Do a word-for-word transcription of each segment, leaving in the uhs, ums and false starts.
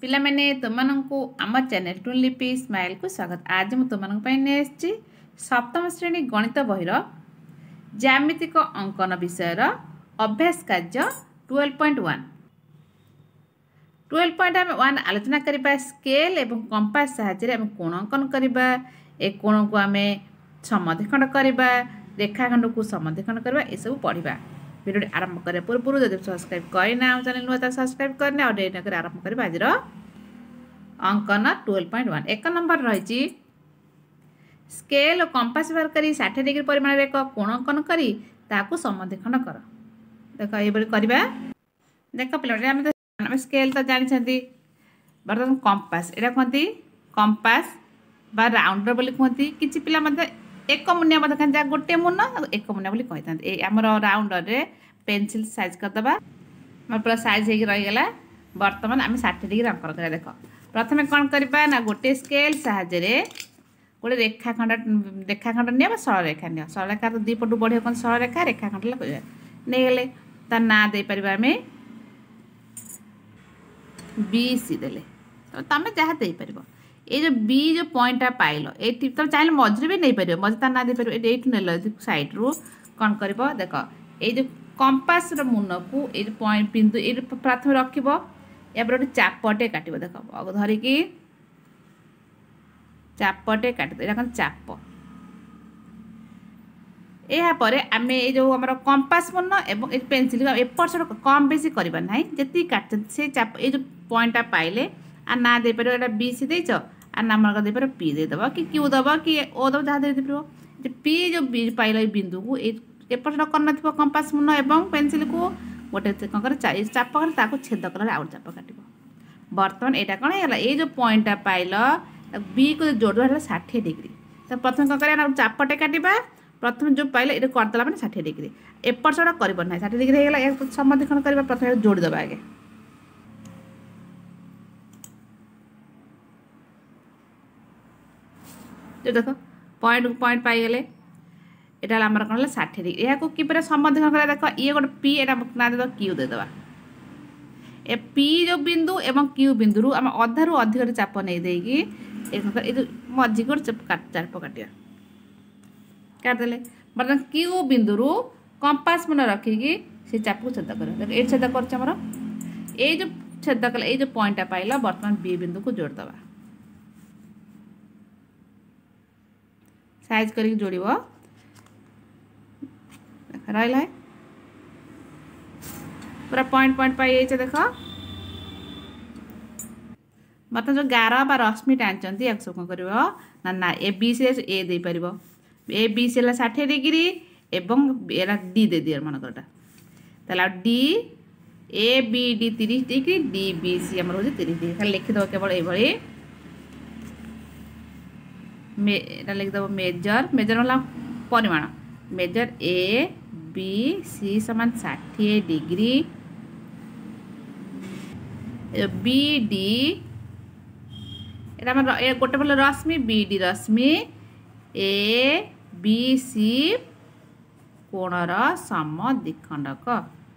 पिला मैंने तुमको आम चैनल टुनलिपि स्माइल को स्वागत। आज मुझे तुम सप्तम श्रेणी गणित बहिर ज्यामितिक अंकन विषय अभ्यास कार्य twelve point one twelve point आम वन आलोचना करवा स्केल एवं कंपास साहाय्य कोण अंकन करवा ए कोण को आम समद्विखंड करवा रेखाखंड को समद्विखंड करवा ये सब पढ़ा। वीडियो आरंभ करने पूर्व जब सब्सक्राइब करना चैनल नुआ सब्सक्राइब करना और डेरी नक आरंभ करवा। आज अंकन ट्वेल्व पॉइंट वन एक नंबर रही स्केल और कंपास व्यवहार कर षाठी डिग्री परिमाण एक कोण अंकन करी ताकू समद्विखंड कर। देख ये करवा देख पे स्केल तो जानते बर्तमान कंपास यहाँ कहती कंपास बा राउंडर बोली कहती किसी पिला एक मुनिया क्या गोटे मुन एक मुनिया बोली कही आमर राउंडर रे पेनसिल साइज करदे मोर पूरा साइज हो रहीगला। बर्तमान आम षाठी डिग्री अंकन कर। देख प्रथम कौन करवा ना गोटे स्केल साहाय्य गोटे रेखाखंड रेखाखंड नि सरल रेखा नि सरल रेखा तो दी पटू बढ़िया कौन सरल रेखा रेखाखंड नहीं गले तार ना दे पार आम बी सी देले तो तुम जहाँ दे पार ये जो बी जो पॉइंटा पाइल ये तुम चाहिए मझे भी नहीं पार मझे तार ना दे पार ये नेल सैड रु कौन कर देख ये जो कंपास मुन को ये पॉइंट बिंदु ये प्रथम रखब या गोटे चापटे काट देख धरिकी चापटे काट यहाँ चाप यापर आम ये जो आम कंपास मुन एवं ये पेनसिल एपट सेट कम बेसी करवा ना जी काट से चाप ये जो पॉइंटा पाइले आ ना दे पार ये बी सी देच आ नाम दे पार पी देदेव कि क्यू दब कि ओ दब जहाँ दे पार पी जो बी पाइल ये बिंदु को एपट सेट कर कंपास मुन एवं पेनसिल को गोटे कौन कर चाप कर छेद कर आउ चाप काट। बर्तमान यहाँ कौन है ये जो पॉइंटा पाइल बी को जोड़ षाठी डिग्री तो प्रथम कौन कर चापटे काटा प्रथम जो पाइल ये करदेला मैंने षाठी डिग्री एपट सेट करना षाठी डिग्री होगा समद्विखंड कर प्रथम जोड़देवा आगे जो देख पॉइंट पॉइंट पाईगले यहाँ आम कौन षाठी डिग्री यहाँ कि समद्विखंड कर। देख ये गोटे पी यहाँ ना दे क्यू देदेवा ए पी जो बिंदु एवं क्यू बिंदु आम अधारू अधिक चाप नहीं देगी मझी गोटे चाप काटा काटदे बर्तमान क्यू बिंदु कंपास मन रखिकी से चाप को छेद कर ये छेद कर ये जो छेद कले ये जो पॉइंटा पाइल बर्तमान बी बिंदु को जोड़देवा साइज कर जोड़ रहा है पूरा पॉइंट पॉइंट पाई देख मत जो गार बा रश्मि टाँचती या सब कौन कर ना ना ए बी सी ए दे पार ए बी सी है षाठी डिग्री एवं डी दे दिए मनकर डी ए बी डी तीस डिग्री डी बी सी आम हूँ तीस डिग्री खाली लिखिदेव केवल ये लिखिदेव मेजर मेजर है परिमाण मेजर ए बी सी समान षाठी डिग्री बी डी ये गोटे बोले रश्मि बी डी रश्मि ए बी सी कोणर समद्विखंडक।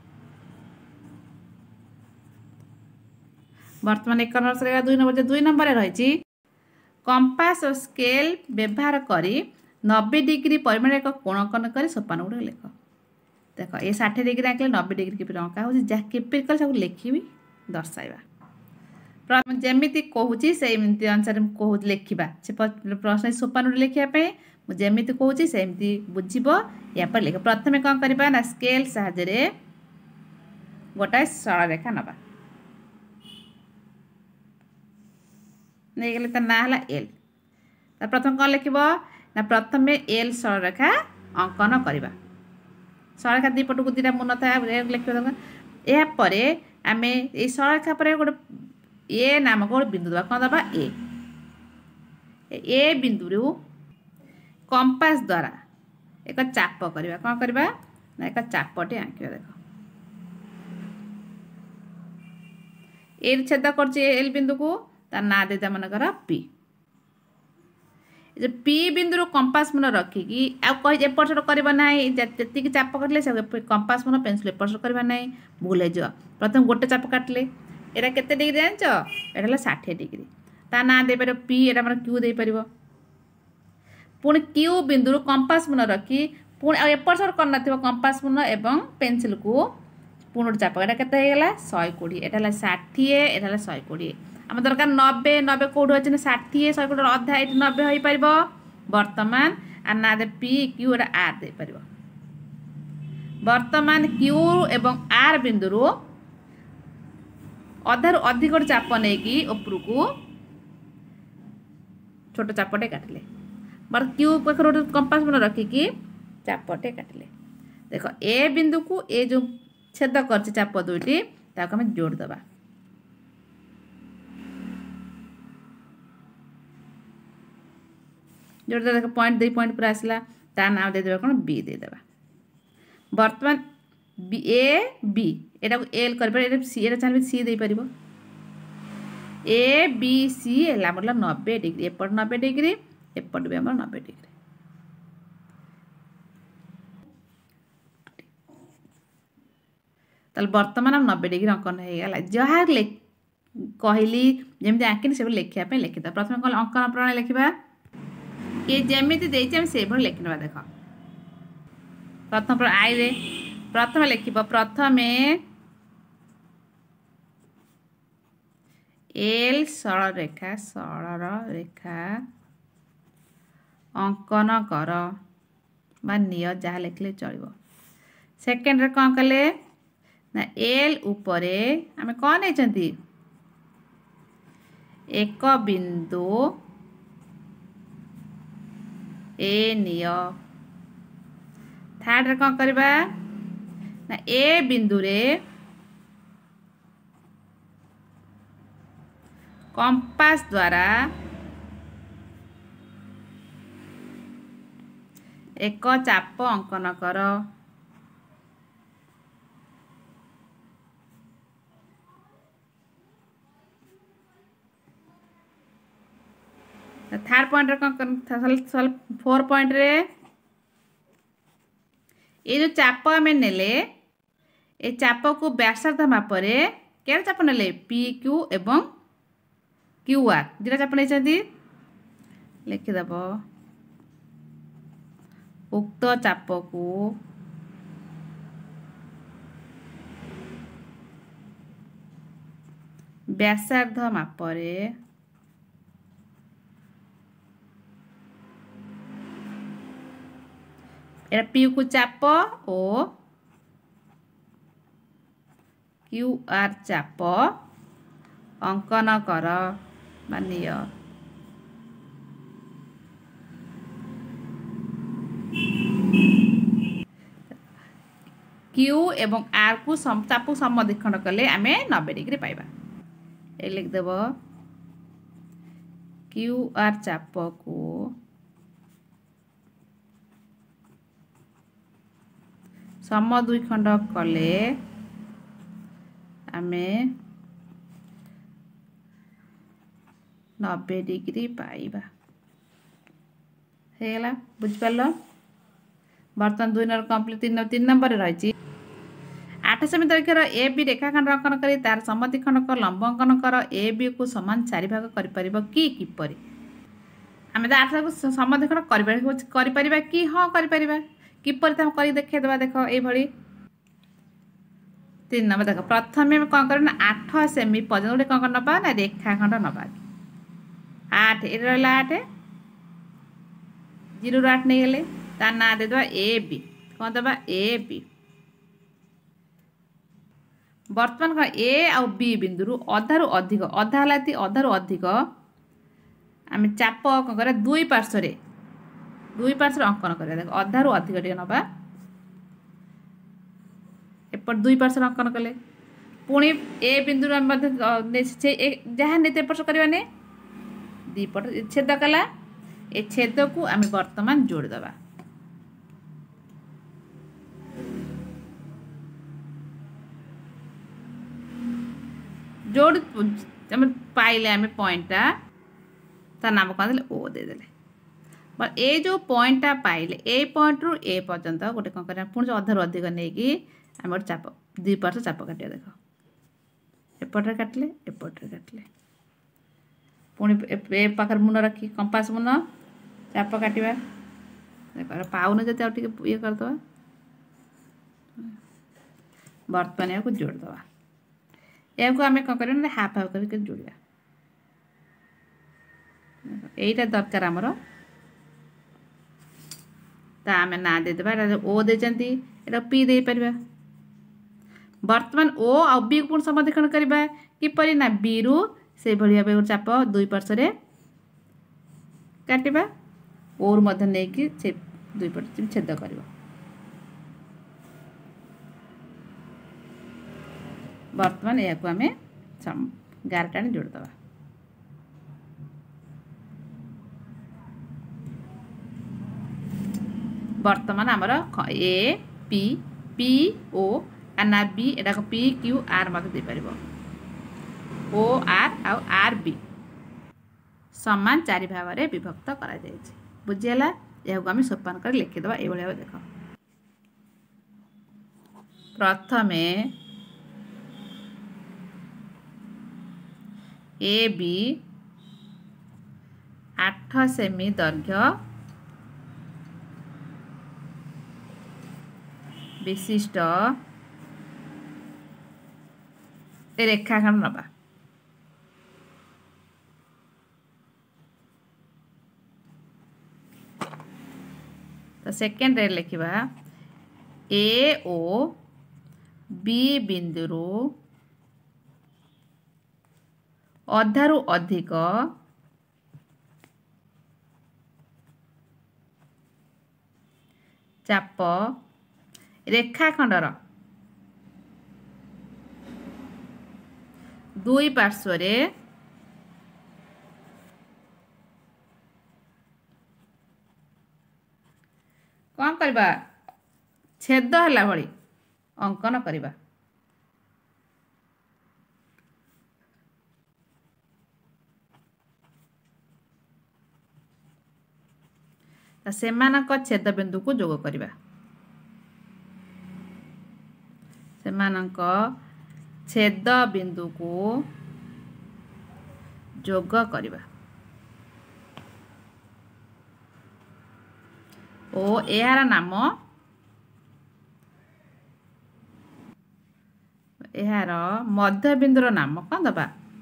बर्तमान एक नंबर दुई नंबर दुई नंबर रही कंपास और स्केल व्यवहार करी नब्बे डिग्री परिमाण एक कोण अंकन कर सोपान गुड़ लिख। देख ये षाठी डिग्री आंकले नब्बे डिग्री किपर अंका हो किपर कर सब लिखी दर्शाइबा जमी कहूँ से अनुसार कहूँ लिखा से प्रश्न सोपान गुड़ लिखापी जमी कहूँ सेमती बुझब या पर लिख। प्रथम कौन करवा ना स्केल साहाय्य गोटाए सरल रेखा नवा नहीं गले तार ना है एल प्रथम कौन लिख ना प्रथम एल सरल रेखा अंकन करवा सरल रेखा दीपट को दीटा मुन था लिख यापर आम ये सरल रेखा पर गोटे ए नामक गोटे बिंदु दबा कौन दबा ए ए बिंदु कंपास द्वारा एक चाप करवा कौन करवा ना एक चापटे आंकिवा। देख ए छेद कर एल बिंदु को तार ना देता मनकर पी जो पी बिंदु कंपास मन रखिकी एपट सेट करना जी चाप काटले कंपास मन पेनसिल एपट सेट करना भूल हो। प्रथम गोटे चाप काटले एटा केते डिग्री जानछ एटा हला षाठी डिग्री ता ना दे पारो पी एटा हमर क्यू दे परिबो पुणी क्यू बिंदु कंपास मुन रखी पुणी आ एपर सर कर नथिबो कंपास मुन एवं पेंसिल को पुणी चाप एटा केते हे गेला एक सौ बीस एटा हला षाठी एटा हला एक सौ बीस हम दरकार नब्बे नब्बे कोड अछि ना षाठी एक सौ बीस अधा एटी नब्बे होई परिबो वर्तमान आ ना दे पी क्यू एटा आर दे परिबो वर्तमान क्यू एवं आर बिंदु अधार अधिक चाप नहीं कि ऊपर को छोट चापटे काटिले बट क्यू पाखर कंपास मन रखिकी चापटे काटिले देख ए बिंदु को ए जो छेद कर चाप दुईटी ताको हमें जोड़ दबा जोड़ दे देख पॉइंट दे पॉइंट पूरा आसला ता नाम दे देबा कोन बी दे देबा वर्तमान बी ए बी एटा को एल कर पर एटा सी एटा चाहे सी दे परिबो ए बी सी एला मतलब नब्बे डिग्री एपट नब्बे डिग्री एपट भी हमर नब्बे डिग्री तल वर्तमान हम नब्बे डिग्री अंकन हे गेला जहा कहली जेमति आंकिन से लिखिया पे लिखिता प्रथम कहल अंकन प्रणाली लिखिबा ये जेमिति देछि हम से भर लिखिनबा देखो प्रथम आई रे प्रथम लिखिब प्रथम एल सरल रेखा सरल रेखा अंकन कर बा निय जहाँ लिखले चलो सेकेंड रे कौन कले ना एल उपरे आमे कौन नहीं एक बिंदु ए निय थर्ड रे कौन करबा ना ए बिंदु रे कंपास द्वारा एक चाप अंकन कर थर्ड पॉइंट रे कौन फोर पॉइंट रे ये जो चाप आम नेले ए चाप को व्यासार्ध मापरे क्या चाप नेले पी क्यू एवं क्यू आर दुटा चाप नहीं लिखिदेव उक्त चाप को व्यासार्ध मापरे एटा पी को चाप ओ क्यू आर चाप अंकन कर मानिय क्यू एवं आर को चाप समद्विखंड कले आमे नब्बे डिग्री पाइबा ए लिखदेव क्यू आर चाप को समद्विखंड कले आमे नब्बे डिग्री पाइबा हेला बुझिपाल बर्तमान दुई नंबर कंप्लीट तीन तीन नंबर रही आठ सेमी दैर्घ्यर ए बी रेखाखंड अंकन कर तार समद्विखंड कर लंब अंकन कर ए बी को समान चारि भाग कर परिबो कि किपरि आमे आठ को समद्विखंड कर परिबा कि हां कर परिबा किपरि त हम करी देखे देबा देखो ए भली तीन नंबर देखो प्रथम में कौन करना आठ सेमी पर्यंत गोटे कौन नबा ना रेखाखंड नबा आठ ये रहा आठ जीरो रु आठ नहीं गले तार ना दे दबा ए बी कौन दबा ए बी वर्तमान कौन ए आउ बी बिंदु अधा रु अधिक अधा हला अधा रु अधिक आम चाप कौन कर दुई पार्श्व दुई पार्श्व अंकन कर देख अधा रु अधिक टे नबा एपट दुई पार्श्व अंकन कले पुणी ए बिंदु जहाँ नहीं एपट करवाने दीपट छेद कला ए छेद को आम वर्तमान जोड़दबा जोड़ पाइले आम पॉइंटा तार नाम कौन दे ओ दे देले बट ए जो पॉइंटा पाइले ए पॉइंट रु ए पर्यंत गोटे कौन कर पुणी अधार अधिक नहीं कि आम गोटे चाप दुई पार्श्व चाप काटिया देख एपटे काटिले एपटे काटिले पुणी ए पाखर मुन रखी कंपास मुन चाप काटिबा देख पाउन जति आ टिके ये करदबा बर्तमान या जोड़दबा या आम कौन कर हाफ हाफ करके जोड़ा यहीटा दरकार आमर ता आम ना देदेबा ओ देचंती एटा पी दे परिबा वर्तमान ओ आ बी को समधिकरण करबा किपरि ना बी रु से भलिया बे चाप दुई पार्श्व काटिबा ओर मध्य नेकी से दुई पार्श्व छेद करबा वर्तमान या को आमे गारटाणी जोड़दबा वर्तमान आमर ए पी पी ओ आना बी एटा को पी क्यू आर मत दे परिबो ओ आर आउ आर बी समान चारि भाग रे विभक्त करा जाय छै बुझियला या को हम सोपान कर लिखि दबा ए भलिया देखो प्रथमे ए बी आठ सेमी दैर्घ्य विशिष्ट रेखाखंड नबा तो सेकेंड रे लिखिबा ए ओ बी बिंदु अधारु अधिक चाप रेखाखंडर दुई पार्श्व रे कौन करबा छेद हला भली अंकन करबा सेमानक छेद बिंदु को जोग करबा सेमानक छेद बिंदु को जोग करबा ओ यार नाम यार मध्य बिंदुर नाम कौन दबा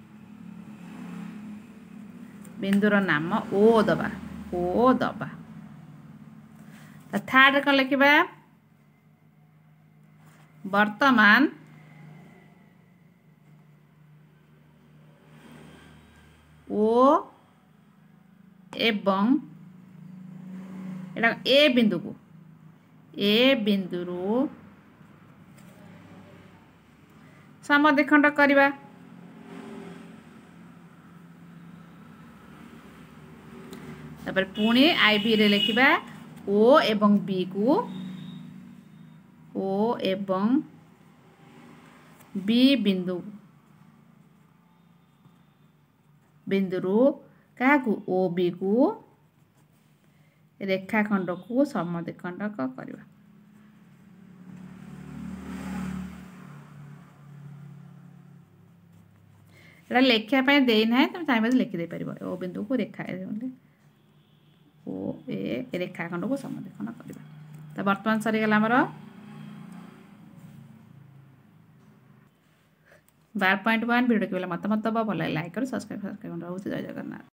बिंदुर नाम ओ दबा ओ दबा थर्ड कौन लिखा वर्तमान ओ एवं एटा ए बिंदु को ए बिंदु रु समद्विखंड करबा तापर पुणी आई बी रे लिखिबा ओ एवं बी को ओ एवं बी बिंदु बिंदु रु क्या को ओ बी को रेखाखंड को समद्विखंड करबा एटा लेखिया पे देई ना तुम चाहे लिखि दे परिबो ओ बिंदु को रेखा ओ ए रेखाखंड को समद्विखंड करबा तो वर्तमान सरी गला हमर बारह पॉइंट वन वीडियो के मत मत दबा भल लाइक कर सब्सक्राइब सब्सक्राइब रहउछि जय जगन्नाथ।